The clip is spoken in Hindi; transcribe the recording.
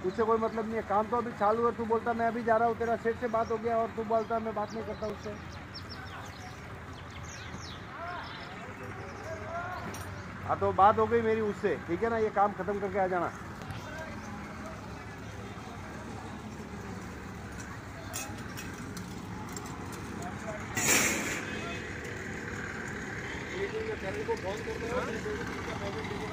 उससे कोई मतलब नहीं है, काम तो अभी चालू है। तू बोलता मैं अभी जा रहा हूँ, तेरा सेठ से बात हो गया और तू बोलता मैं बात नहीं करता उससे। हाँ तो बात हो गई मेरी उससे, ठीक है ना, ये काम खत्म करके आ जाना। को फोन कर दो।